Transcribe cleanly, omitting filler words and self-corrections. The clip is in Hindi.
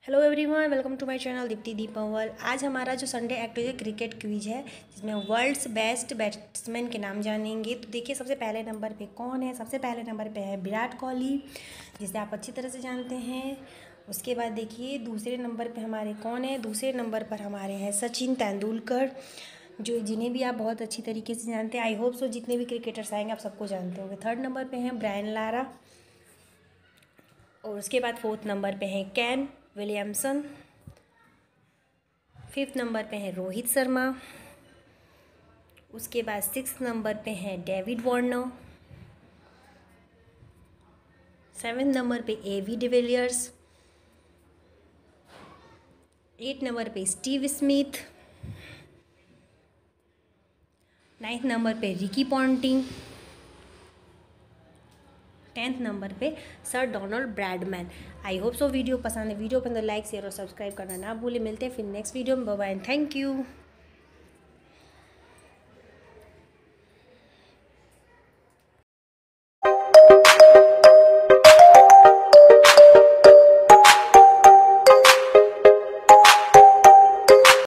Hello everyone, welcome to my channel Deepti Deepanwal. आज हमारा जो संडे एक्टिव क्रिकेट क्विज है जिसमें वर्ल्ड्स बेस्ट बैट्समैन के नाम जानेंगे। तो देखिए सबसे पहले नंबर पे कौन है। सबसे पहले नंबर पे है विराट कोहली, जिसे आप अच्छी तरह से जानते हैं। उसके बाद देखिए दूसरे नंबर पे हमारे कौन है। दूसरे नंबर पर हमारे हैं सचिन तेंदुलकर, जिन्हें भी आप बहुत अच्छी तरीके से जानते हैं। आई होप सो जितने भी क्रिकेटर्स आएंगे आप सबको जानते होंगे। थर्ड नंबर पे हैं ब्रायन लारा, और उसके बाद फोर्थ नंबर पे हैं केन विलियमसन। फिफ्थ नंबर पे हैं रोहित शर्मा। उसके बाद सिक्स्थ नंबर पे हैं डेविड वार्नर। सेवेंथ नंबर पे एवी डिविलियर्स। एट नंबर पे स्टीव स्मिथ। नाइन्थ नंबर पे रिकी पॉन्टिंग। 10th नंबर पे sir Donald Bradman. I hope so video पसंद है। वीडियो पसंद है लाइक शेयर और सब्सक्राइब करना ना भूलें। मिलते हैं फिर नेक्स्ट वीडियो में। Bye bye and thank you.